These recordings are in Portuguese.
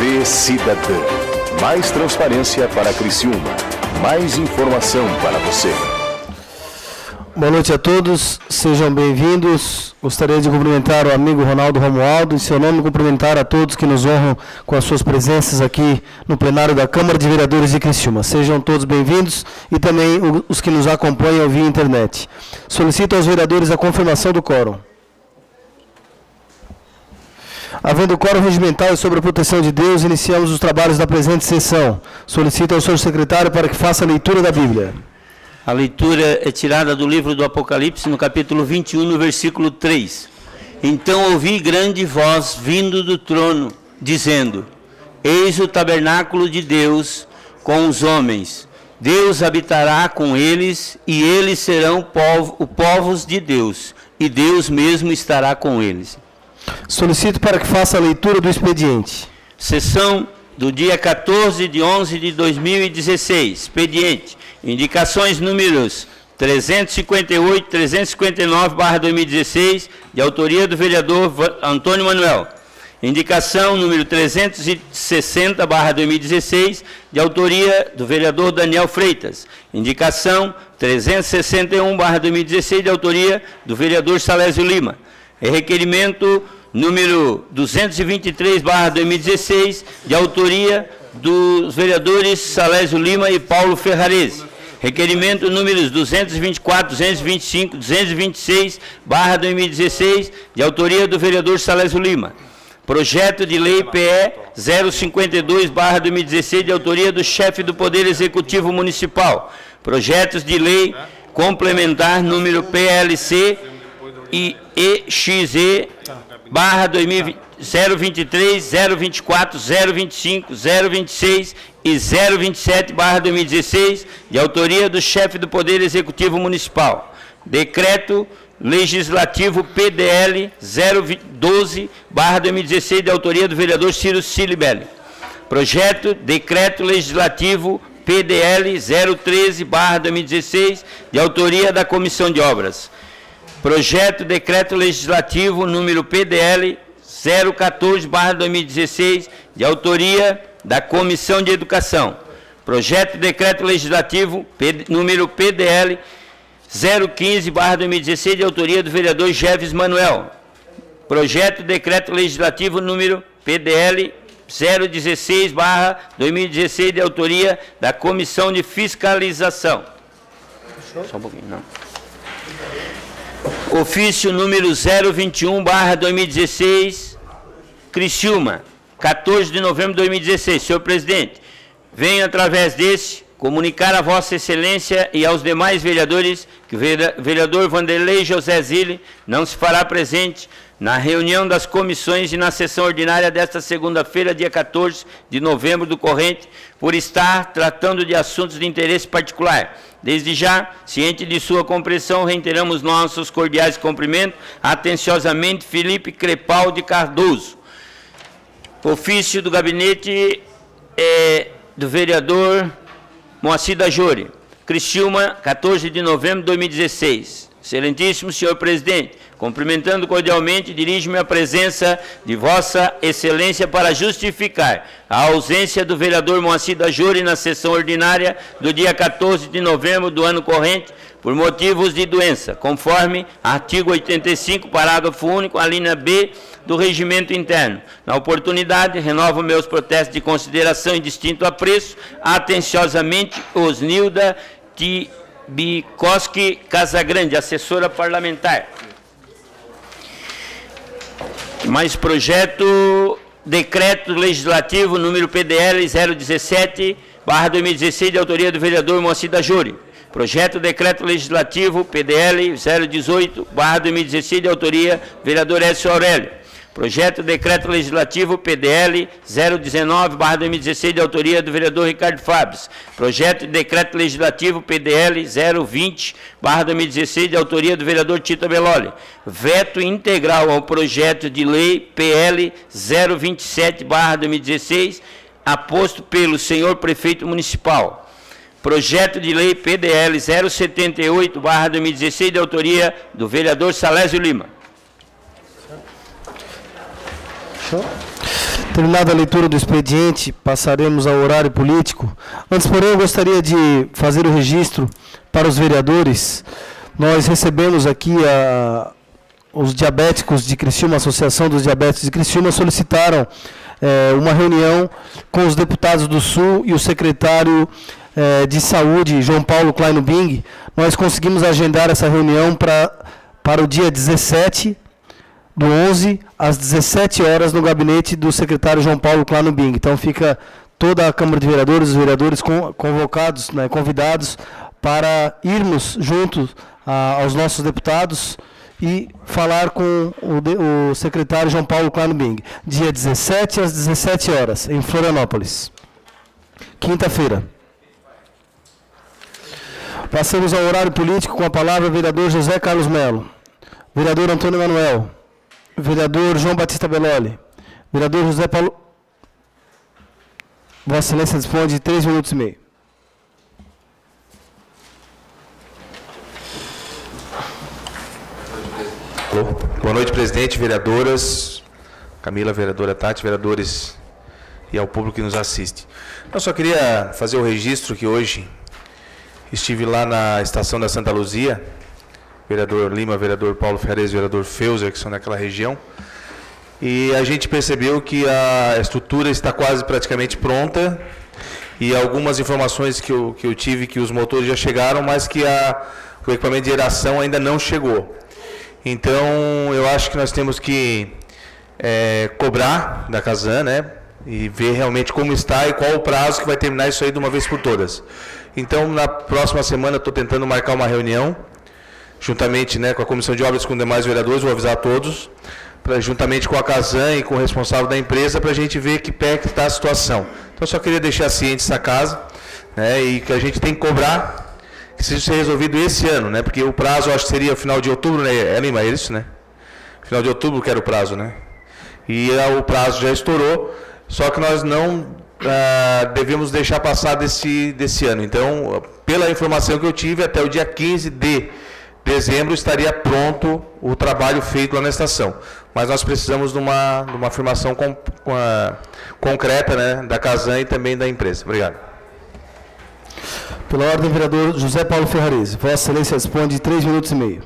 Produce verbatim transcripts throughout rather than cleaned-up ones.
T V Cidadã. Mais transparência para Criciúma. Mais informação para você. Boa noite a todos, sejam bem-vindos. Gostaria de cumprimentar o amigo Ronaldo Romualdo, em seu nome cumprimentar a todos que nos honram com as suas presenças aqui no plenário da Câmara de Vereadores de Criciúma. Sejam todos bem-vindos e também os que nos acompanham via internet. Solicito aos vereadores a confirmação do quórum. Havendo quórum regimental e sobre a proteção de Deus, iniciamos os trabalhos da presente sessão. Solicito ao senhor secretário para que faça a leitura da Bíblia. A leitura é tirada do livro do Apocalipse, no capítulo vinte e um, no versículo três. Então ouvi grande voz vindo do trono, dizendo: Eis o tabernáculo de Deus com os homens. Deus habitará com eles, e eles serão povo, povos de Deus, e Deus mesmo estará com eles. Solicito para que faça a leitura do expediente. Sessão do dia quatorze de onze de dois mil e dezesseis. Expediente. Indicações números trezentos e cinquenta e oito, trezentos e cinquenta e nove barra dois mil e dezesseis, de autoria do vereador Antônio Manuel. Indicação número trezentos e sessenta barra dois mil e dezesseis, de autoria do vereador Daniel Freitas. Indicação trezentos e sessenta e um barra dois mil e dezesseis, de autoria do vereador Salésio Lima. É requerimento número duzentos e vinte e três barra dois mil e dezesseis, de autoria dos vereadores Salésio Lima e Paulo Ferrarese. Requerimento números duzentos e vinte e quatro, duzentos e vinte e cinco, duzentos e vinte e seis barra dois mil e dezesseis, de autoria do vereador Salésio Lima. Projeto de lei P E zero cinquenta e dois barra dois mil e dezesseis, de autoria do chefe do Poder Executivo Municipal. Projetos de lei complementar número P L C e E X E barra dois mil e vinte, zero vinte e três, zero vinte e quatro, zero vinte e cinco, zero vinte e seis e zero vinte e sete barra dois mil e dezesseis, de autoria do chefe do Poder Executivo Municipal. Decreto Legislativo P D L zero doze barra dois mil e dezesseis, de autoria do vereador Ciro Silibelli. Projeto Decreto Legislativo P D L zero treze barra dois mil e dezesseis, de autoria da Comissão de Obras. Projeto Decreto Legislativo número P D L zero quatorze barra dois mil e dezesseis, de autoria da Comissão de Educação. Projeto Decreto Legislativo P, número P D L zero quinze barra dois mil e dezesseis, de autoria do vereador Jeves Manuel. Projeto Decreto Legislativo número P D L zero dezesseis barra dois mil e dezesseis, de autoria da Comissão de Fiscalização. Só um pouquinho, não. Ofício número zero vinte e um barra dois mil e dezesseis, Criciúma, quatorze de novembro de dois mil e dezesseis. Senhor presidente, venho através desse comunicar a Vossa Excelência e aos demais vereadores que o vereador Vanderlei José Zilli não se fará presente na reunião das comissões e na sessão ordinária desta segunda-feira, dia quatorze de novembro do corrente, por estar tratando de assuntos de interesse particular. Desde já, ciente de sua compreensão, reiteramos nossos cordiais cumprimentos. Atenciosamente, Felipe Crepaldi Cardoso. Ofício do gabinete é, do vereador Moacir da Jori. Criciúma, quatorze de novembro de dois mil e dezesseis. Excelentíssimo senhor presidente, cumprimentando cordialmente, dirijo-me à presença de Vossa Excelência para justificar a ausência do vereador Moacir da Jori na sessão ordinária do dia quatorze de novembro do ano corrente, por motivos de doença, conforme artigo oitenta e cinco, parágrafo único, a linha B do Regimento Interno. Na oportunidade, renovo meus protestos de consideração e distinto apreço, atenciosamente, Osnilda Tibikoski Casagrande, assessora parlamentar. Mais projeto, decreto legislativo número P D L zero dezessete barra dois mil e dezesseis, de autoria do vereador Moacir da Jori. Projeto decreto legislativo P D L zero dezoito barra dois mil e dezesseis, de autoria do vereador Écio Aurélio. Projeto decreto legislativo P D L zero dezenove barra dois mil e dezesseis, de autoria do vereador Ricardo Fábio. Projeto de decreto legislativo P D L zero vinte barra dois mil e dezesseis, de autoria do vereador Tito Belloli. Veto integral ao projeto de lei P L zero vinte e sete barra dois mil e dezesseis, aposto pelo senhor prefeito municipal. Projeto de lei P D L zero setenta e oito barra dois mil e dezesseis, de autoria do vereador Salésio Lima. Terminada a leitura do expediente, passaremos ao horário político. Antes, porém, eu gostaria de fazer o registro para os vereadores. Nós recebemos aqui a, os diabéticos de Criciúma, a Associação dos Diabéticos de Criciúma, solicitaram é, uma reunião com os deputados do Sul e o secretário é, de Saúde, João Paulo Kleino Bing. Nós conseguimos agendar essa reunião pra, para o dia dezessete do onze, às dezessete horas, no gabinete do secretário João Paulo Kleino Bing. Então, fica toda a Câmara de Vereadores, os vereadores convocados, né, convidados para irmos juntos a, aos nossos deputados e falar com o, de, o secretário João Paulo Kleino Bing. Dia dezessete, às dezessete horas, em Florianópolis. Quinta-feira. Passamos ao horário político com a palavra o vereador José Carlos Melo, vereador Antônio Manuel, vereador João Batista Belloli, vereador José Paulo... Vossa Excelência dispõe de três minutos e meio. Boa noite, presidente, vereadoras, Camila, vereadora Tati, vereadores e ao público que nos assiste. Eu só queria fazer o registro que hoje estive lá na estação da Santa Luzia, vereador Lima, vereador Paulo Ferrez, vereador Feuser, que são daquela região, e a gente percebeu que a estrutura está quase praticamente pronta, e algumas informações que eu, que eu tive, que os motores já chegaram, mas que a, o equipamento de geração ainda não chegou. Então, eu acho que nós temos que é, cobrar da Casan, né, e ver realmente como está e qual o prazo que vai terminar isso aí de uma vez por todas. Então, na próxima semana, estou tentando marcar uma reunião, juntamente, né, com a Comissão de Obras e com os demais vereadores, vou avisar a todos, pra, juntamente com a Casan e com o responsável da empresa, para a gente ver que pé que está a situação. Então, só queria deixar ciente essa casa, né, e que a gente tem que cobrar, que seja ser resolvido esse ano, né, porque o prazo, eu acho que seria final de outubro, né, é, Lima, é isso, né? Final de outubro que era o prazo, né? E a, o prazo já estourou, só que nós não ah, devemos deixar passar desse, desse ano. Então, pela informação que eu tive, até o dia quinze de dezembro estaria pronto o trabalho feito lá na estação. Mas nós precisamos de uma, de uma afirmação com, com a, concreta, né, da Casan e também da empresa. Obrigado. Pela ordem, vereador José Paulo Ferrarese. Vossa Excelência dispõe de três minutos e meio.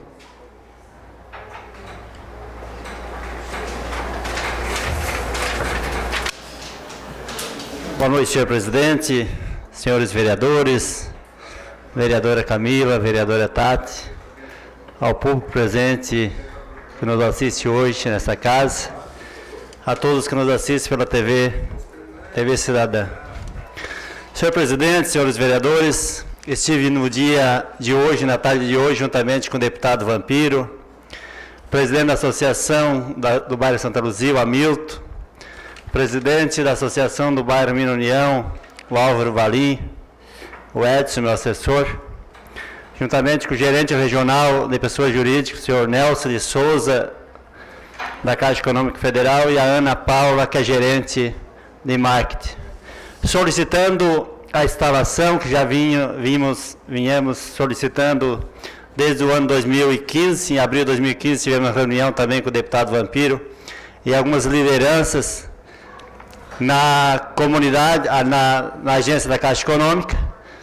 Boa noite, senhor presidente, senhores vereadores, vereadora Camila, vereadora Tati, ao público presente que nos assiste hoje nessa casa, a todos que nos assistem pela T V, T V Cidadã. Senhor presidente, senhores vereadores, estive no dia de hoje, na tarde de hoje, juntamente com o deputado Vampiro, presidente da Associação da, do bairro Santa Luzia, o Hamilton, presidente da Associação do bairro Mina União, o Álvaro Valim, o Edson, meu assessor, juntamente com o gerente regional de pessoas jurídicas, o senhor Nelson de Souza, da Caixa Econômica Federal, e a Ana Paula, que é gerente de marketing, solicitando a instalação que já vinha, vimos, vinhamos solicitando desde o ano dois mil e quinze, em abril de dois mil e quinze tivemos uma reunião também com o deputado Vampiro e algumas lideranças na comunidade, na, na agência da Caixa Econômica,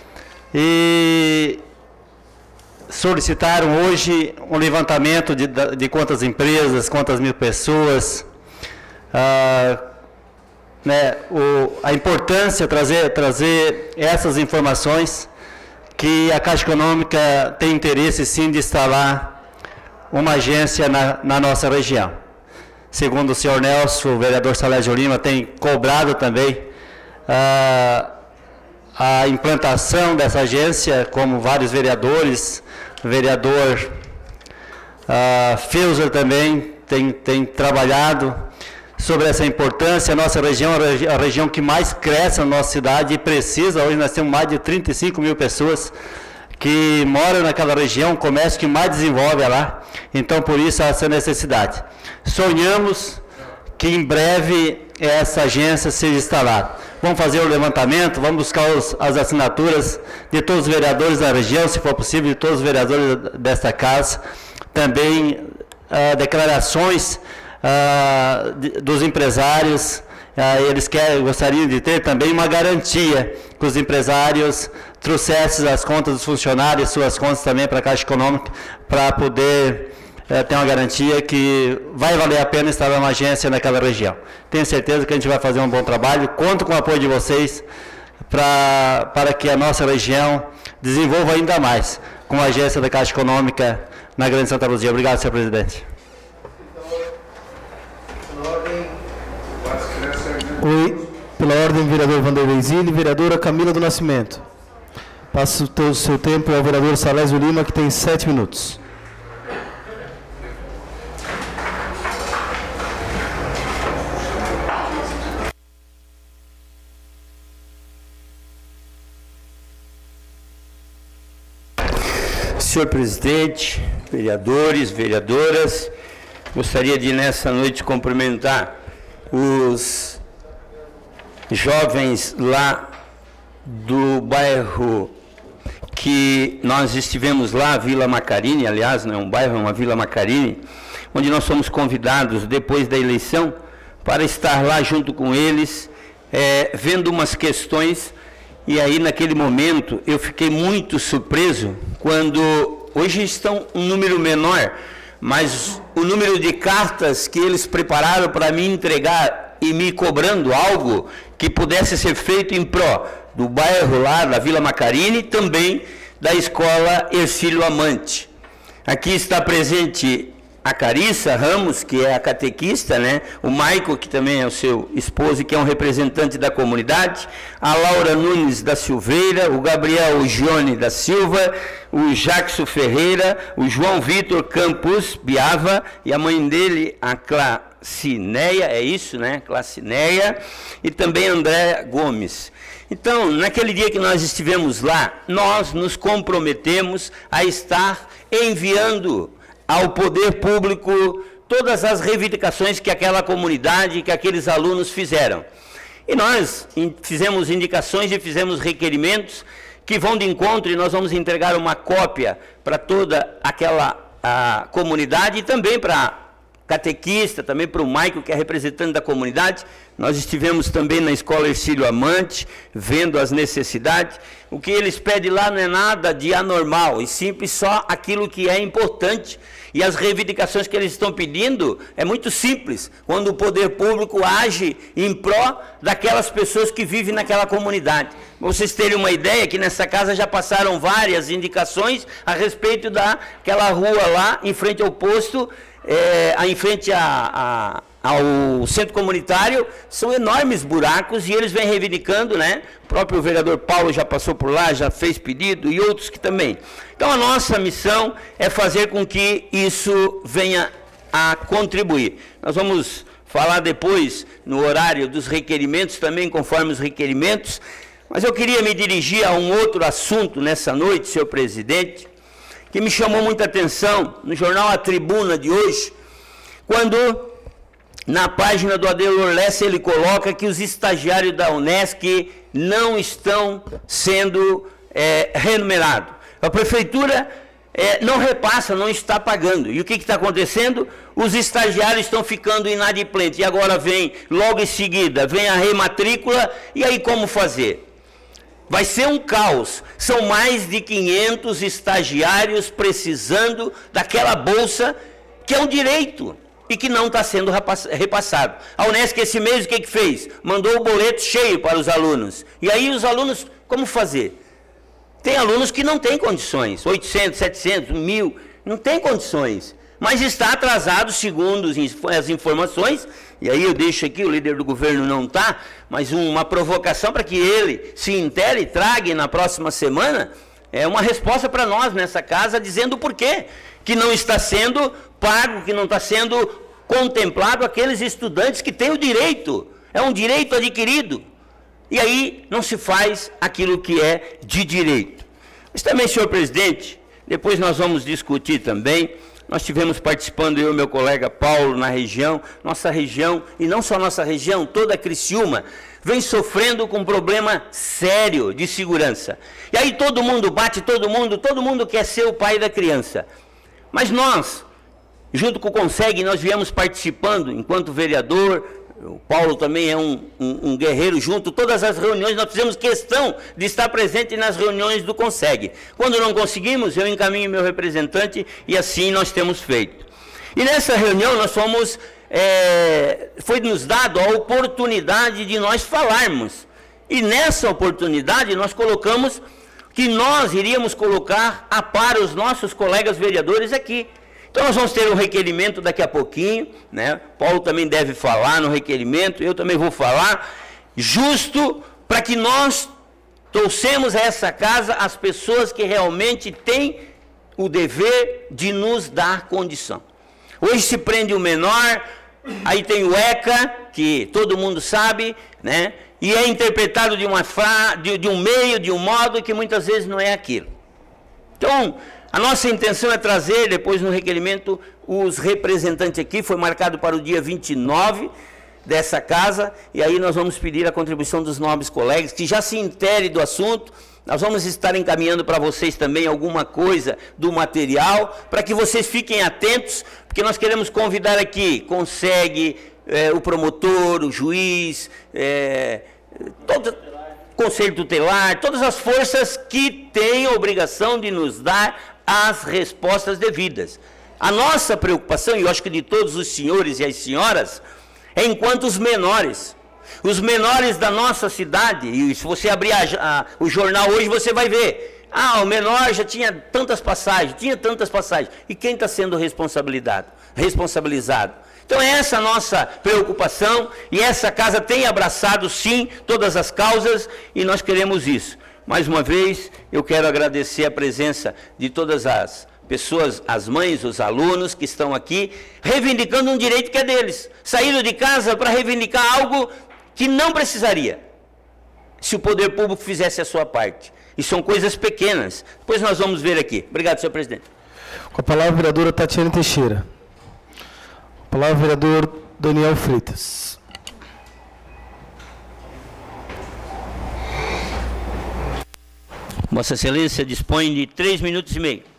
e solicitaram hoje um levantamento de, de quantas empresas, quantas mil pessoas, ah, né, o, a importância de trazer, trazer essas informações, que a Caixa Econômica tem interesse sim de instalar uma agência na, na nossa região. Segundo o senhor Nelson, o vereador Salésio Lima tem cobrado também ah, a implantação dessa agência, como vários vereadores, o vereador ah, Feuser também tem, tem trabalhado sobre essa importância. A nossa região é a região que mais cresce na nossa cidade e precisa. Hoje nós temos mais de trinta e cinco mil pessoas que moram naquela região, o comércio que mais desenvolve é lá. Então, por isso, essa necessidade. Sonhamos que em breve essa agência seja instalada. Vamos fazer o levantamento, vamos buscar os, as assinaturas de todos os vereadores da região, se for possível, de todos os vereadores desta casa. Também ah, declarações ah, de, dos empresários, ah, eles querem, gostariam de ter também uma garantia que os empresários trouxessem as contas dos funcionários, suas contas também para a Caixa Econômica, para poder é, ter uma garantia que vai valer a pena estar numa agência naquela região. Tenho certeza que a gente vai fazer um bom trabalho, conto com o apoio de vocês pra, para que a nossa região desenvolva ainda mais com a agência da Caixa Econômica na Grande Santa Luzia. Obrigado, senhor presidente. Oi, pela ordem, vereador Vanderlei Zilli, vereadora Camila do Nascimento. Passo o teu, seu tempo ao vereador Salésio Lima, que tem sete minutos. Senhor presidente, vereadores, vereadoras, gostaria de nessa noite cumprimentar os jovens lá do bairro que nós estivemos lá, Vila Macarini, aliás, não é um bairro, é uma Vila Macarini, onde nós fomos convidados depois da eleição para estar lá junto com eles, é, vendo umas questões. E aí, naquele momento, eu fiquei muito surpreso quando, hoje estão um número menor, mas o número de cartas que eles prepararam para me entregar e me cobrando algo que pudesse ser feito em pró do bairro lá, da Vila Macarini, também da escola Ercílio Amante. Aqui está presente a Carissa Ramos, que é a catequista, né? O Maico, que também é o seu esposo, que é um representante da comunidade, a Laura Nunes da Silveira, o Gabriel Gione da Silva, o Jackson Ferreira, o João Vitor Campos Biava e a mãe dele, a Clacineia, é isso, né? Clacineia, e também André Gomes. Então, naquele dia que nós estivemos lá, nós nos comprometemos a estar enviando ao poder público todas as reivindicações que aquela comunidade, que aqueles alunos fizeram. E nós fizemos indicações e fizemos requerimentos que vão de encontro, e nós vamos entregar uma cópia para toda aquela a comunidade e também para catequista, também para o Maico, que é representante da comunidade. Nós estivemos também na escola Ercílio Amante, vendo as necessidades. O que eles pedem lá não é nada de anormal, e simples só aquilo que é importante. E as reivindicações que eles estão pedindo é muito simples, quando o poder público age em pró daquelas pessoas que vivem naquela comunidade. Para vocês terem uma ideia, que nessa casa já passaram várias indicações a respeito daquela rua lá, em frente ao posto, é, em frente a, a, ao centro comunitário, são enormes buracos e eles vêm reivindicando, né? O próprio vereador Paulo já passou por lá, já fez pedido, e outros que também. Então a nossa missão é fazer com que isso venha a contribuir. Nós vamos falar depois, no horário dos requerimentos, também conforme os requerimentos, mas eu queria me dirigir a um outro assunto nessa noite, senhor presidente, que me chamou muita atenção no jornal A Tribuna de hoje, quando na página do Adelor Lessa ele coloca que os estagiários da Unesc não estão sendo é, remunerados. A prefeitura é, não repassa, não está pagando. E o que está acontecendo? Os estagiários estão ficando inadimplentes. E agora vem, logo em seguida, vem a rematrícula, e aí como fazer? Vai ser um caos. São mais de quinhentos estagiários precisando daquela bolsa que é um direito e que não está sendo repassado. A Unesc esse mês o que, que fez? Mandou o boleto cheio para os alunos. E aí os alunos, como fazer? Tem alunos que não têm condições, oitocentos, setecentos, mil, não tem condições. Mas está atrasado, segundo as informações, e aí eu deixo aqui, o líder do governo não está, mas uma provocação para que ele se intere e traga na próxima semana, é uma resposta para nós nessa casa, dizendo o porquê que não está sendo pago, que não está sendo contemplado aqueles estudantes que têm o direito, é um direito adquirido, e aí não se faz aquilo que é de direito. Mas também, senhor presidente, depois nós vamos discutir também. Nós estivemos participando, eu e meu colega Paulo, na região, nossa região, e não só nossa região, toda a Criciúma, vem sofrendo com um problema sério de segurança. E aí todo mundo bate, todo mundo, todo mundo quer ser o pai da criança. Mas nós, junto com o Conseg, nós viemos participando, enquanto vereador, o Paulo também é um, um, um guerreiro junto, todas as reuniões nós fizemos questão de estar presente nas reuniões do Conseg. Quando não conseguimos, eu encaminho meu representante e assim nós temos feito. E nessa reunião nós fomos, é, foi nos dado a oportunidade de nós falarmos. E nessa oportunidade nós colocamos que nós iríamos colocar a par os nossos colegas vereadores aqui. Então nós vamos ter um requerimento daqui a pouquinho, né? Paulo também deve falar no requerimento, eu também vou falar, justo para que nós trouxemos a essa casa as pessoas que realmente têm o dever de nos dar condição. Hoje se prende o menor, aí tem o ECA, que todo mundo sabe, né? E é interpretado de, uma fra... de, de um meio, de um modo que muitas vezes não é aquilo. Então, a nossa intenção é trazer, depois no requerimento, os representantes aqui, foi marcado para o dia vinte e nove dessa casa, e aí nós vamos pedir a contribuição dos nobres colegas, que já se interem do assunto. Nós vamos estar encaminhando para vocês também alguma coisa do material, para que vocês fiquem atentos, porque nós queremos convidar aqui, Conseg, é, o promotor, o juiz, é, todo, Conselho Tutelar, todas as forças que têm a obrigação de nos dar as respostas devidas. A nossa preocupação, e eu acho que de todos os senhores e as senhoras, é enquanto os menores, os menores da nossa cidade, e se você abrir a, a, o jornal hoje, você vai ver, ah, o menor já tinha tantas passagens, tinha tantas passagens, e quem está sendo responsabilizado? responsabilizado? Então é essa a nossa preocupação, e essa casa tem abraçado sim todas as causas, e nós queremos isso. Mais uma vez, eu quero agradecer a presença de todas as pessoas, as mães, os alunos que estão aqui, reivindicando um direito que é deles. Saíram de casa para reivindicar algo que não precisaria, se o poder público fizesse a sua parte. E são coisas pequenas. Depois nós vamos ver aqui. Obrigado, senhor presidente. Com a palavra, a vereadora Tatiana Teixeira. Com a palavra, o vereador Daniel Freitas. Vossa Excelência dispõe de três minutos e meio.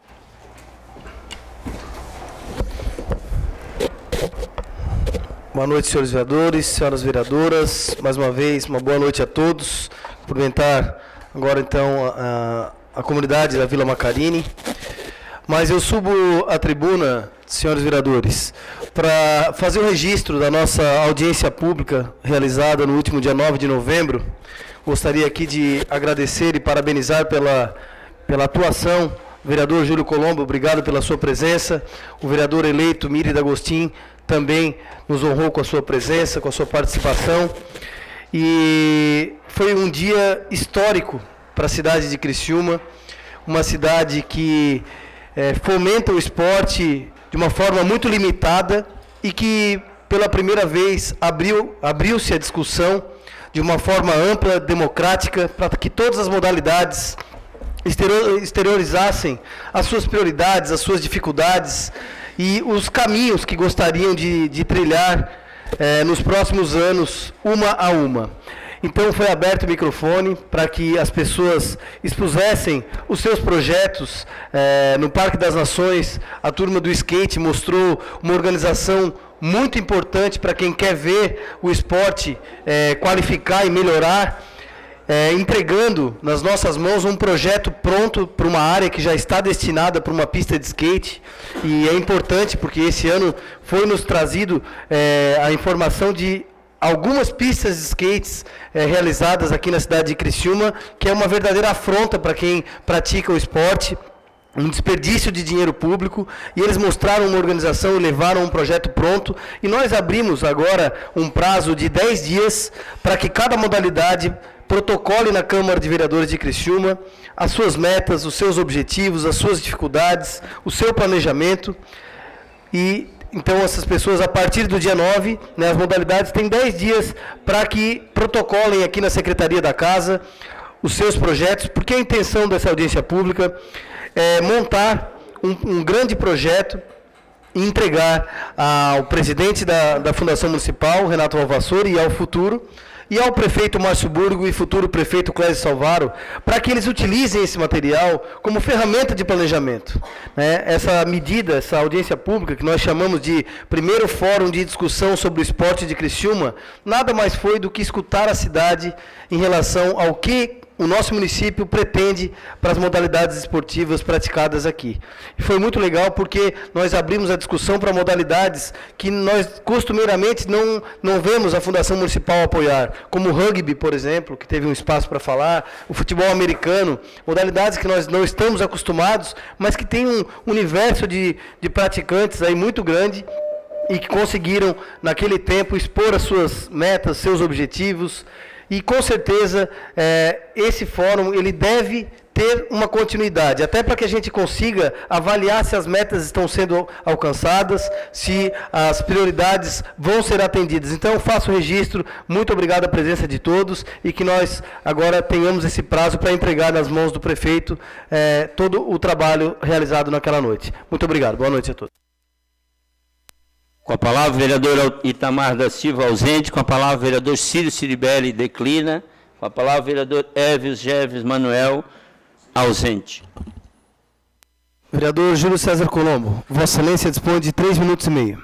Boa noite, senhores vereadores, senhoras vereadoras. Mais uma vez, uma boa noite a todos. Cumprimentar agora, então, a, a comunidade da Vila Macarini. Mas eu subo à tribuna, senhores vereadores, para fazer o registro da nossa audiência pública realizada no último dia nove de novembro. Gostaria aqui de agradecer e parabenizar pela, pela atuação. O vereador Júlio Colombo, obrigado pela sua presença. O vereador eleito Miri D'Agostin também nos honrou com a sua presença, com a sua participação. E foi um dia histórico para a cidade de Criciúma, uma cidade que é, fomenta o esporte de uma forma muito limitada e que, pela primeira vez, abriu, abriu-se a discussão de uma forma ampla, democrática, para que todas as modalidades exteriorizassem as suas prioridades, as suas dificuldades e os caminhos que gostariam de, de trilhar eh, nos próximos anos, uma a uma. Então foi aberto o microfone para que as pessoas expusessem os seus projetos. Eh, no Parque das Nações, a turma do skate mostrou uma organização muito importante para quem quer ver o esporte é, qualificar e melhorar, é, entregando nas nossas mãos um projeto pronto para uma área que já está destinada para uma pista de skate. E é importante porque esse ano foi nos trazido é, a informação de algumas pistas de skates é, realizadas aqui na cidade de Criciúma, que é uma verdadeira afronta para quem pratica o esporte, um desperdício de dinheiro público, e eles mostraram uma organização e levaram um projeto pronto, e nós abrimos agora um prazo de dez dias para que cada modalidade protocole na Câmara de Vereadores de Criciúma as suas metas, os seus objetivos, as suas dificuldades, o seu planejamento. E então essas pessoas, a partir do dia nove, né, as modalidades têm dez dias para que protocolem aqui na Secretaria da Casa os seus projetos, porque a intenção dessa audiência pública é montar um, um grande projeto e entregar ao presidente da, da Fundação Municipal, Renato Valvassori, e ao futuro, e ao prefeito Márcio Burgo e futuro prefeito Clésio Salvaro, para que eles utilizem esse material como ferramenta de planejamento. Né? Essa medida, essa audiência pública, que nós chamamos de primeiro fórum de discussão sobre o esporte de Criciúma, nada mais foi do que escutar a cidade em relação ao que o nosso município pretende para as modalidades esportivas praticadas aqui. E foi muito legal porque nós abrimos a discussão para modalidades que nós costumeiramente não, não vemos a Fundação Municipal apoiar, como o rugby, por exemplo, que teve um espaço para falar, o futebol americano, modalidades que nós não estamos acostumados, mas que tem um universo de, de praticantes aí muito grande e que conseguiram, naquele tempo, expor as suas metas, seus objetivos. E, com certeza, é, esse fórum ele deve ter uma continuidade, até para que a gente consiga avaliar se as metas estão sendo alcançadas, se as prioridades vão ser atendidas. Então, eu faço o registro, muito obrigado à presença de todos, e que nós agora tenhamos esse prazo para entregar nas mãos do prefeito é, todo o trabalho realizado naquela noite. Muito obrigado. Boa noite a todos. Com a palavra, o vereador Itamar da Silva, ausente. Com a palavra, o vereador Círio Ciribelli, declina. Com a palavra, o vereador Évios Geves Manuel, ausente. Vereador Júlio César Colombo, Vossa Excelência dispõe de três minutos e meio.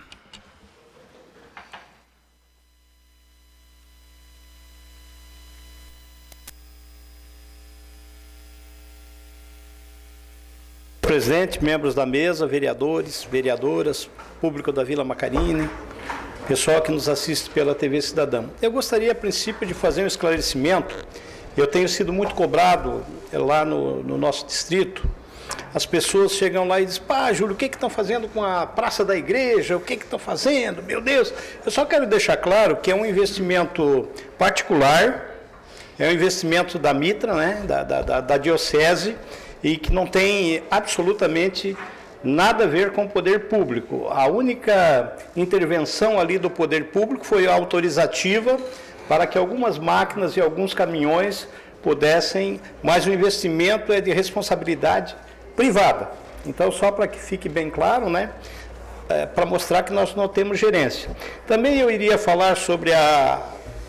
Presidente, membros da mesa, vereadores, vereadoras, público da Vila Macarini, pessoal que nos assiste pela T V Cidadão. Eu gostaria, a princípio, de fazer um esclarecimento. Eu tenho sido muito cobrado lá no, no nosso distrito. As pessoas chegam lá e dizem: pá, Júlio, o que que estão fazendo com a Praça da Igreja? O que que estão fazendo? Meu Deus! Eu só quero deixar claro que é um investimento particular, é um investimento da Mitra, né, da, da, da, da Diocese, e que não tem absolutamente nada a ver com o poder público. A única intervenção ali do poder público foi a autorizativa para que algumas máquinas e alguns caminhões pudessem, mas o investimento é de responsabilidade privada. Então, só para que fique bem claro, né, é, para mostrar que nós não temos gerência. Também eu iria falar sobre a,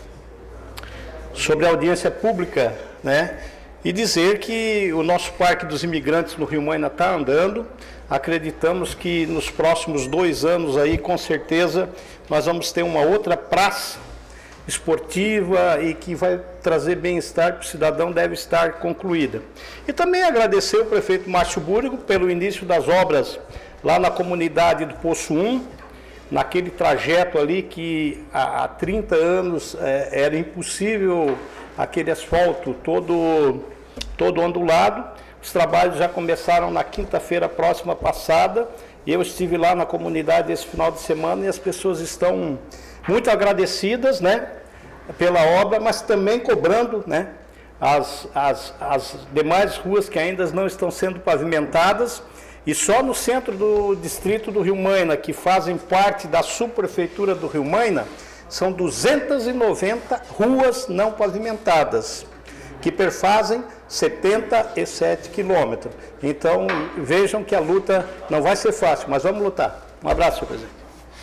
sobre a audiência pública, né, e dizer que o nosso Parque dos Imigrantes no Rio Maina está andando. Acreditamos que nos próximos dois anos aí, com certeza, nós vamos ter uma outra praça esportiva e que vai trazer bem-estar para o cidadão, deve estar concluída. E também agradecer ao prefeito Márcio Burgo pelo início das obras lá na comunidade do Poço um, naquele trajeto ali que há, há trinta anos é, era impossível aquele asfalto todo, todo ondulado. Os trabalhos já começaram na quinta-feira próxima passada. Eu estive lá na comunidade esse final de semana e as pessoas estão muito agradecidas, né, pela obra, mas também cobrando, né, as, as, as demais ruas que ainda não estão sendo pavimentadas. E só no centro do distrito do Rio Maina, que fazem parte da subprefeitura do Rio Maina, são duzentas e noventa ruas não pavimentadas, que perfazem setenta e sete quilômetros. Então, vejam que a luta não vai ser fácil, mas vamos lutar. Um abraço, senhor presidente.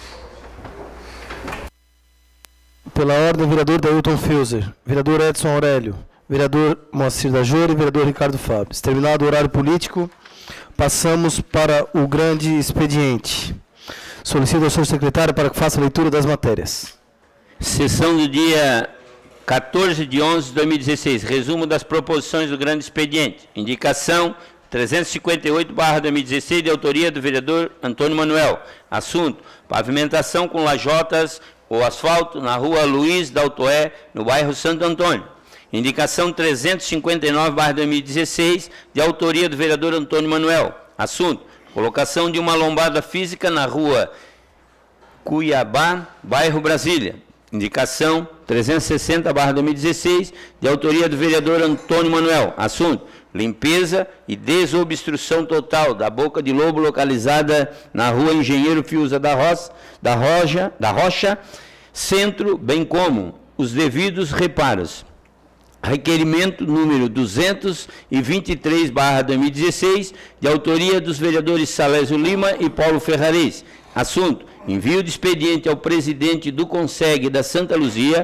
Pela ordem, vereador Dailton Filzer, vereador Edson Aurélio, vereador Moacir da Jora e vereador Ricardo Fábio. Terminado o horário político, passamos para o grande expediente. Solicito ao senhor secretário para que faça a leitura das matérias. Sessão do dia quatorze de onze de dois mil e dezesseis. Resumo das proposições do grande expediente. Indicação trezentos e cinquenta e oito barra dois mil e dezesseis, de autoria do vereador Antônio Manuel. Assunto: pavimentação com lajotas ou asfalto na rua Luiz Daltoé, no bairro Santo Antônio. Indicação trezentos e cinquenta e nove barra dois mil e dezesseis, de autoria do vereador Antônio Manuel. Assunto: colocação de uma lombada física na rua Cuiabá, bairro Brasília. Indicação trezentos e sessenta barra dois mil e dezesseis, de autoria do vereador Antônio Manuel. Assunto: limpeza e desobstrução total da boca de lobo localizada na rua Engenheiro Fiuza da Roça, da Rocha, da Rocha, centro, bem como os devidos reparos. Requerimento número duzentos e vinte e três barra dois mil e dezesseis, de autoria dos vereadores Salésio Lima e Paulo Ferrarese. Assunto: envio de expediente ao presidente do Conseg da Santa Luzia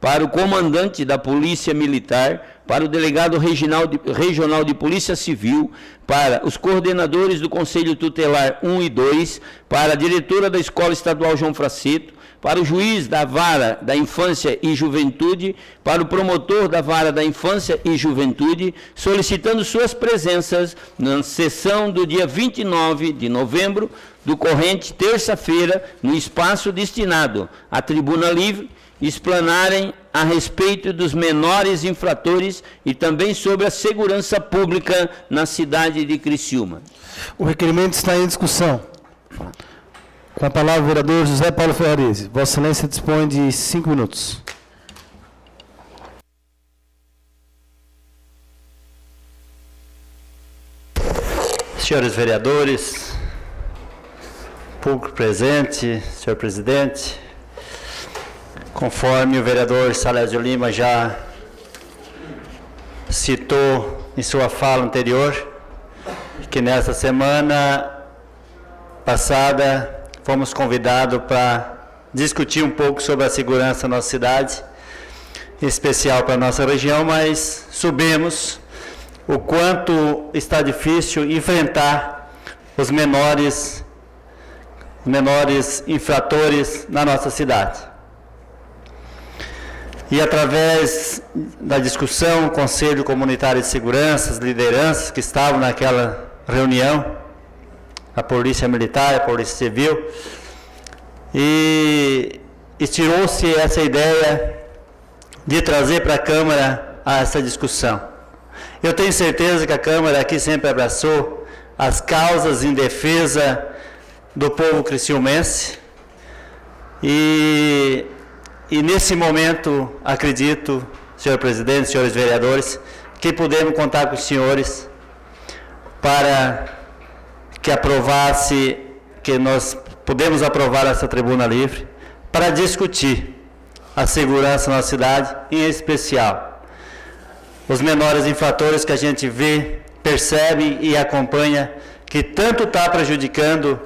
para o comandante da Polícia Militar, para o delegado regional de, regional de Polícia Civil, para os coordenadores do Conselho Tutelar um e dois, para a diretora da Escola Estadual João Fraceto, para o juiz da Vara da Infância e Juventude, para o promotor da Vara da Infância e Juventude, solicitando suas presenças na sessão do dia vinte e nove de novembro, do corrente terça-feira, no espaço destinado à Tribuna Livre, explanarem a respeito dos menores infratores e também sobre a segurança pública na cidade de Criciúma. O requerimento está em discussão. Com a palavra o vereador José Paulo Ferrarese. Vossa Excelência dispõe de cinco minutos. Senhores vereadores, público presente, senhor presidente, conforme o vereador Salésio Lima já citou em sua fala anterior, que nesta semana passada fomos convidados para discutir um pouco sobre a segurança na nossa cidade, em especial para a nossa região, mas sabemos o quanto está difícil enfrentar os menores, menores infratores na nossa cidade. E através da discussão, o Conselho Comunitário de Segurança, as lideranças que estavam naquela reunião, a Polícia Militar, a Polícia Civil, e, e tirou-se essa ideia de trazer para a Câmara essa discussão. Eu tenho certeza que a Câmara aqui sempre abraçou as causas em defesa do povo criciumense, e, e nesse momento, acredito, senhor presidente, senhores vereadores, que podemos contar com os senhores para que aprovasse, que nós podemos aprovar essa tribuna livre para discutir a segurança na cidade, em especial os menores infratores que a gente vê, percebe e acompanha, que tanto está prejudicando,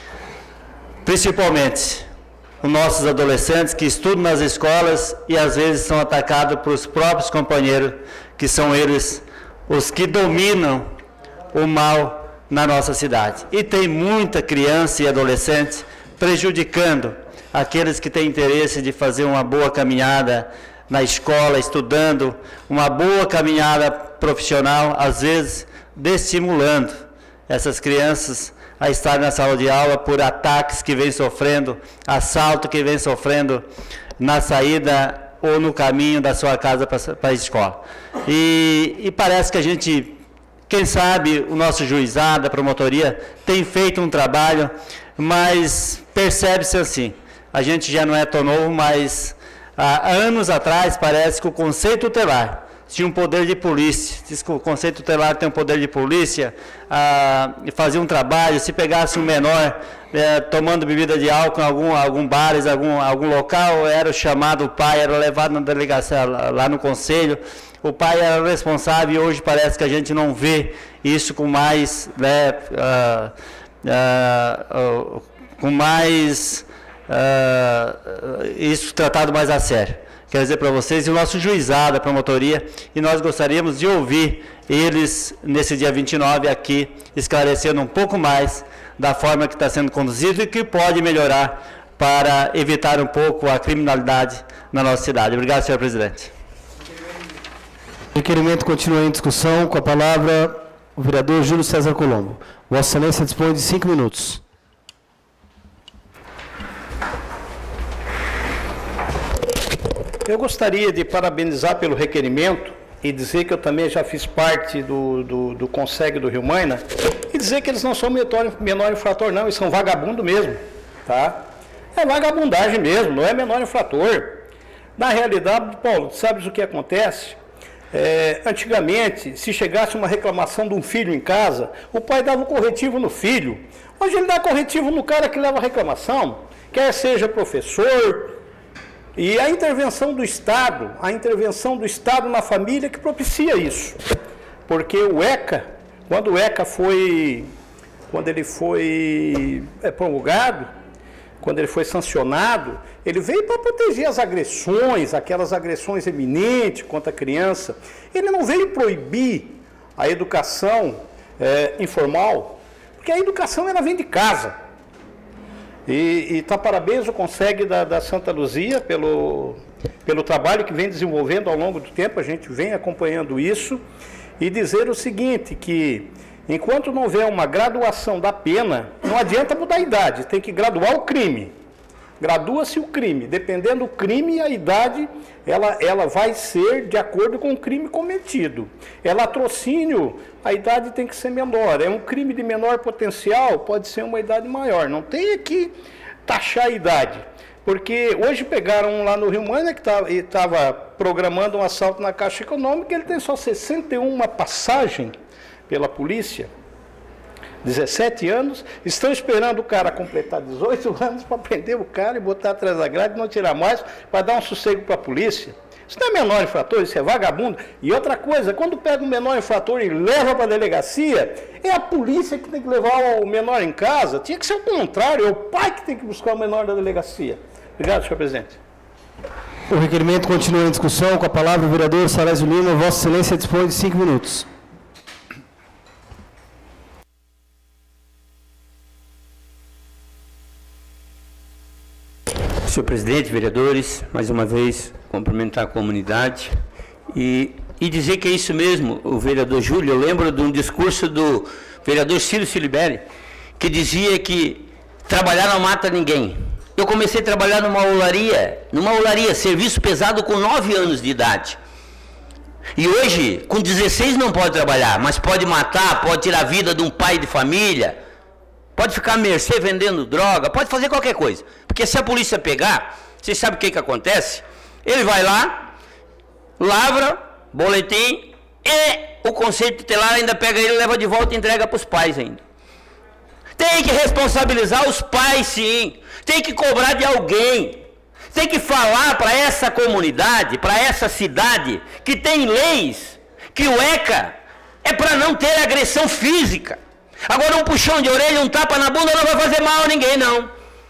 principalmente os nossos adolescentes que estudam nas escolas e às vezes são atacados por os próprios companheiros, que são eles os que dominam o mal na nossa cidade. E tem muita criança e adolescente prejudicando aqueles que têm interesse de fazer uma boa caminhada na escola, estudando, uma boa caminhada profissional, às vezes desestimulando essas crianças a estar na sala de aula por ataques que vem sofrendo, assalto que vem sofrendo na saída ou no caminho da sua casa para a escola. E, e parece que a gente, quem sabe, o nosso juizado, a promotoria, tem feito um trabalho, mas percebe-se assim, a gente já não é tão novo, mas há anos atrás parece que o Conselho Tutelar tinha um poder de polícia, diz que o Conselho Tutelar tem um poder de polícia, ah, fazia um trabalho, se pegasse um menor eh, tomando bebida de álcool em algum, algum bares, algum, algum local, era chamado o pai, era levado na delegacia lá, lá no Conselho, o pai era responsável, e hoje parece que a gente não vê isso com mais, né, ah, ah, com mais, ah, isso tratado mais a sério. Quero dizer para vocês, e o nosso juizado, a promotoria, e nós gostaríamos de ouvir eles, nesse dia vinte e nove, aqui, esclarecendo um pouco mais da forma que está sendo conduzido e que pode melhorar para evitar um pouco a criminalidade na nossa cidade. Obrigado, senhor presidente. O requerimento continua em discussão. Com a palavra, o vereador Júlio César Colombo. Vossa Excelência dispõe de cinco minutos. Eu gostaria de parabenizar pelo requerimento e dizer que eu também já fiz parte do, do, do Conseg do Rio Maina, e dizer que eles não são menor, menor infrator, não, eles são vagabundo mesmo, tá? É vagabundagem mesmo, não é menor infrator. Na realidade, Paulo, sabes o que acontece? É, antigamente, se chegasse uma reclamação de um filho em casa, o pai dava um corretivo no filho. Hoje ele dá corretivo no cara que leva a reclamação, quer seja professor. E a intervenção do Estado, a intervenção do Estado na família que propicia isso. Porque o ECA, quando o ECA foi, quando ele foi é, promulgado, quando ele foi sancionado, ele veio para proteger as agressões, aquelas agressões eminentes contra a criança. Ele não veio proibir a educação é, informal, porque a educação ela vem de casa. E está parabéns o Conseg da, da Santa Luzia pelo, pelo trabalho que vem desenvolvendo ao longo do tempo, a gente vem acompanhando isso, e dizer o seguinte, que enquanto não houver uma graduação da pena, não adianta mudar a idade, tem que graduar o crime. Gradua-se o crime, dependendo do crime, a idade ela, ela vai ser de acordo com o crime cometido. É latrocínio, a idade tem que ser menor. É um crime de menor potencial, pode ser uma idade maior. Não tem que taxar a idade. Porque hoje pegaram um lá no Rio Mânia que estava programando um assalto na Caixa Econômica, ele tem só sessenta e uma passagens pela polícia. dezessete anos, estão esperando o cara completar dezoito anos para prender o cara e botar atrás da grade e não tirar mais, para dar um sossego para a polícia. Isso não é menor infrator, isso é vagabundo. E outra coisa, quando pega um menor infrator e leva para a delegacia, é a polícia que tem que levar o menor em casa. Tinha que ser o contrário, é o pai que tem que buscar o menor da delegacia. Obrigado, senhor presidente. O requerimento continua em discussão. Com a palavra o vereador Salésio Lima. Vossa Excelência dispõe de cinco minutos. Senhor presidente, vereadores, mais uma vez cumprimentar a comunidade e, e dizer que é isso mesmo, o vereador Júlio, eu lembro de um discurso do vereador Ciro Siliberi, que dizia que trabalhar não mata ninguém. Eu comecei a trabalhar numa olaria, numa olaria, serviço pesado com nove anos de idade. E hoje, com dezesseis não pode trabalhar, mas pode matar, pode tirar a vida de um pai de família, pode ficar à mercê vendendo droga, pode fazer qualquer coisa. Porque se a polícia pegar, vocês sabem o que que acontece? Ele vai lá, lavra, boletim, e o conselho tutelar ainda pega ele, leva de volta e entrega para os pais ainda. Tem que responsabilizar os pais, sim. Tem que cobrar de alguém. Tem que falar para essa comunidade, para essa cidade, que tem leis, que o ECA é para não ter agressão física. Agora um puxão de orelha, um tapa na bunda não vai fazer mal a ninguém, não.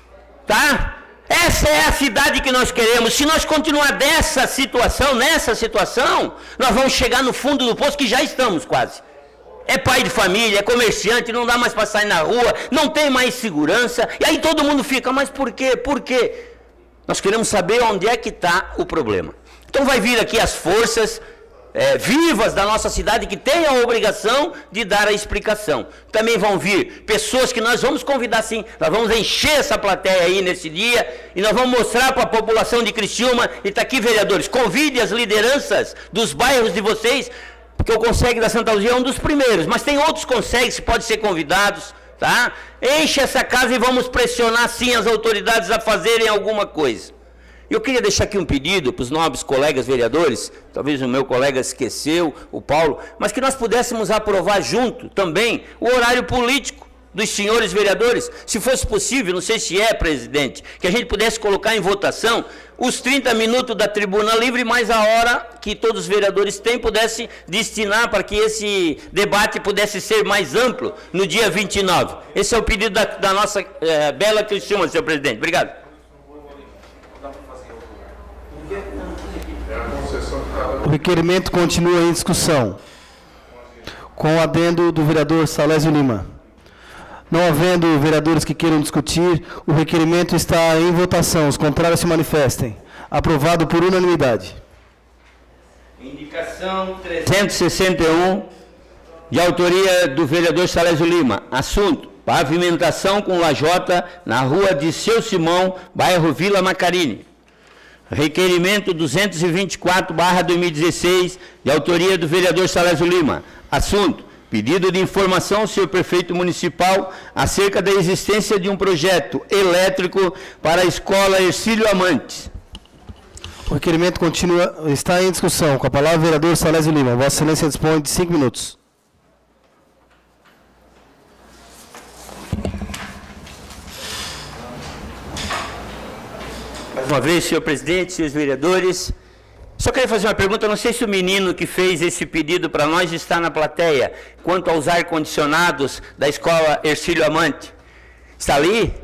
Tá? Essa é a cidade que nós queremos. Se nós continuar dessa situação, nessa situação, nós vamos chegar no fundo do poço, que já estamos quase. É pai de família, é comerciante, não dá mais para sair na rua, não tem mais segurança. E aí todo mundo fica, mas por quê? Por quê? Nós queremos saber onde é que está o problema. Então vai vir aqui as forças É, vivas da nossa cidade, que têm a obrigação de dar a explicação. Também vão vir pessoas que nós vamos convidar, sim, nós vamos encher essa plateia aí nesse dia, e nós vamos mostrar para a população de Criciúma, e está aqui, vereadores, convide as lideranças dos bairros de vocês, porque o Conseg da Santa Luzia é um dos primeiros, mas tem outros Consegs que podem ser convidados, tá? Enche essa casa e vamos pressionar, sim, as autoridades a fazerem alguma coisa. Eu queria deixar aqui um pedido para os nobres colegas vereadores, talvez o meu colega esqueceu, o Paulo, mas que nós pudéssemos aprovar junto também o horário político dos senhores vereadores, se fosse possível, não sei se é, presidente, que a gente pudesse colocar em votação os trinta minutos da tribuna livre, mais a hora que todos os vereadores têm, pudesse destinar para que esse debate pudesse ser mais amplo no dia vinte e nove. Esse é o pedido da, da nossa é, bela Criciúma, senhor presidente. Obrigado. O requerimento continua em discussão, com o adendo do vereador Salésio Lima. Não havendo vereadores que queiram discutir, o requerimento está em votação. Os contrários se manifestem. Aprovado por unanimidade. Indicação trezentos e sessenta e um, de autoria do vereador Salésio Lima. Assunto: pavimentação com lajota na rua de Seu Simão, bairro Vila Macarini. Requerimento duzentos e vinte e quatro barra dois mil e dezesseis, de autoria do vereador Salésio Lima. Assunto: pedido de informação ao senhor prefeito municipal acerca da existência de um projeto elétrico para a escola Hercílio Amantes. O requerimento continua, está em discussão. Com a palavra o vereador Salésio Lima. Vossa Excelência dispõe de cinco minutos. Mais uma vez, senhor presidente, senhores vereadores, só queria fazer uma pergunta, não sei se o menino que fez esse pedido para nós está na plateia, quanto aos ar-condicionados da escola Hercílio Amante. Está ali?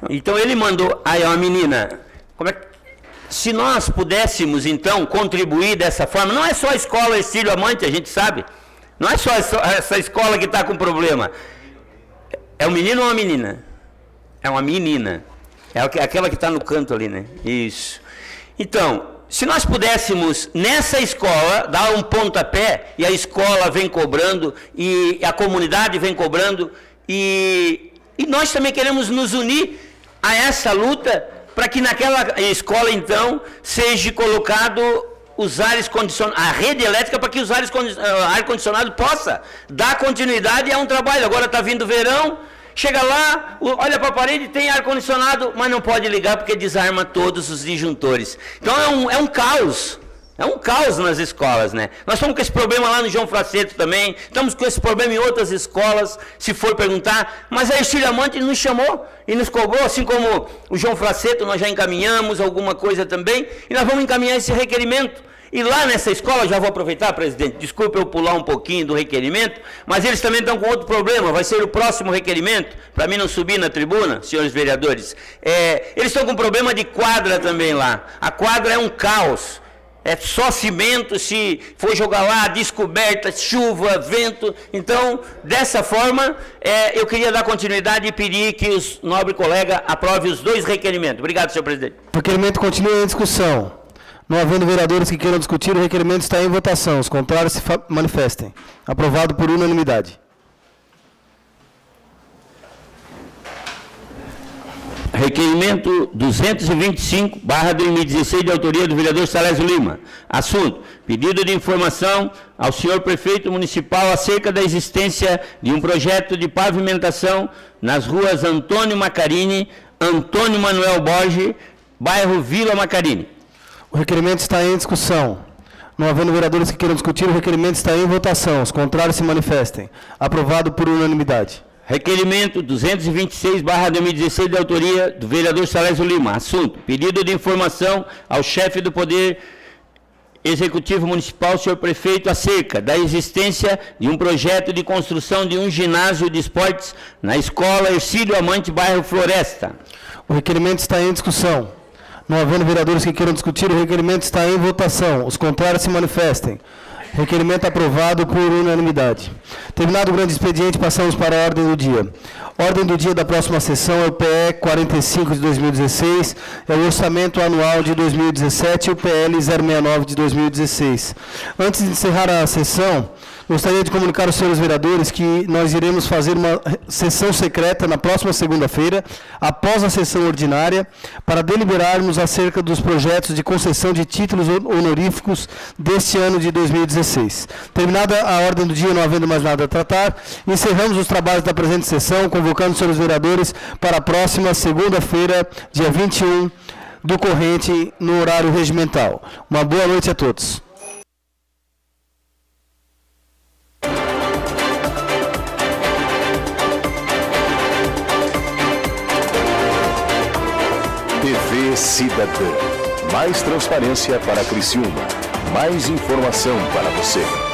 Então ele mandou, aí uma menina, como é que, se nós pudéssemos então contribuir dessa forma, não é só a escola Ercílio Amante, a gente sabe, não é só essa escola que está com problema, é um menino ou uma menina? É uma menina, é aquela que está no canto ali, né? Isso. Então, se nós pudéssemos, nessa escola, dar um pontapé, e a escola vem cobrando, e a comunidade vem cobrando, e, e nós também queremos nos unir a essa luta, para que naquela escola, então, seja colocado os ares condicionados, a rede elétrica, para que os ares ar-condicionado possa dar continuidade a um trabalho. Agora está vindo o verão, chega lá, olha para a parede, tem ar-condicionado, mas não pode ligar porque desarma todos os disjuntores. Então é um, é um caos, é um caos nas escolas, né? Nós estamos com esse problema lá no João Fraceto também, estamos com esse problema em outras escolas, se for perguntar, mas a Ercílio Amante nos chamou e nos cobrou, assim como o João Fraceto, nós já encaminhamos alguma coisa também, e nós vamos encaminhar esse requerimento. E lá nessa escola, já vou aproveitar, presidente, desculpe eu pular um pouquinho do requerimento, mas eles também estão com outro problema, vai ser o próximo requerimento, para mim não subir na tribuna, senhores vereadores. É, eles estão com problema de quadra também lá. A quadra é um caos, é só cimento, se for jogar lá, descoberta, chuva, vento. Então, dessa forma, é, eu queria dar continuidade e pedir que os nobre colega aprove os dois requerimentos. Obrigado, senhor presidente. O requerimento continua em discussão. Não havendo vereadores que queiram discutir, o requerimento está em votação. Os contrários se manifestem. Aprovado por unanimidade. Requerimento duzentos e vinte e cinco, barra dois mil e dezesseis, de autoria do vereador Salésio Lima. Assunto: pedido de informação ao senhor prefeito municipal acerca da existência de um projeto de pavimentação nas ruas Antônio Macarini, Antônio Manuel Borges, bairro Vila Macarini. O requerimento está em discussão. Não havendo vereadores que queiram discutir, o requerimento está em votação. Os contrários se manifestem. Aprovado por unanimidade. Requerimento duzentos e vinte e seis, barra dois mil e dezesseis, de autoria do vereador Salésio Lima. Assunto: pedido de informação ao chefe do Poder Executivo Municipal, senhor prefeito, acerca da existência de um projeto de construção de um ginásio de esportes na escola Ercílio Amante, bairro Floresta. O requerimento está em discussão. Não havendo vereadores que queiram discutir, o requerimento está em votação. Os contrários se manifestem. Requerimento aprovado por unanimidade. Terminado o grande expediente, passamos para a ordem do dia. Ordem do dia da próxima sessão é o P E quarenta e cinco de dois mil e dezesseis, é o orçamento anual de dois mil e dezessete e o P L zero sessenta e nove de dois mil e dezesseis. Antes de encerrar a sessão, gostaria de comunicar aos senhores vereadores que nós iremos fazer uma sessão secreta na próxima segunda-feira, após a sessão ordinária, para deliberarmos acerca dos projetos de concessão de títulos honoríficos deste ano de dois mil e dezesseis. Terminada a ordem do dia, não havendo mais nada a tratar, encerramos os trabalhos da presente sessão, convocando os senhores vereadores para a próxima segunda-feira, dia vinte e um, do corrente, no horário regimental. Uma boa noite a todos. T V Cidadã. Mais transparência para Criciúma. Mais informação para você.